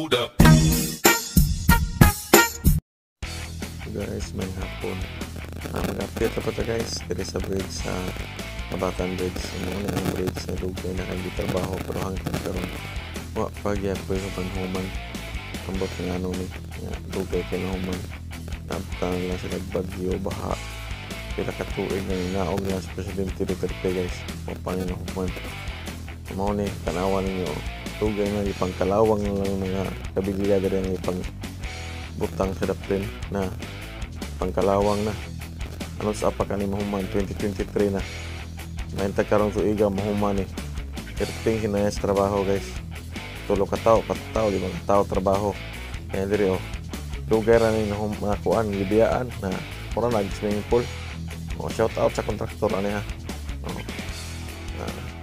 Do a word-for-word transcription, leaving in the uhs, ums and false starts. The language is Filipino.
hold up. So guys, may hapon. Uh, Mag-update na po ito guys. Dito sa bridge sa Kabatan Bridge. Muna ang bridge na dugay na kayo trabaho pero hanggang karon wa pagya po yung panhuman. Ambot ng ano ni dugay kayo na human. Naputang lang sila bagyo, baha. Pila katuig na naog na sa Presidente Duterte guys. O panin na human. Mao ni tanawan ninyo. Dugay na ipang kalawang lang mga kabilya dari ang ipang butang sa dapin na pangkalawang na. Ano sa apa ka ni mahuman twenty twenty-three na. Naintag karong tuiga mahuman ni. Irting hinaya sa trabaho guys. Tulo ka tao, kat tao, limang tao trabaho. Kaya diri oh. Dugay ra ni mga kuan gibiyaan na pura nag swimming pool. Oh, shout out sa kontraktor ani ha. Oh. Na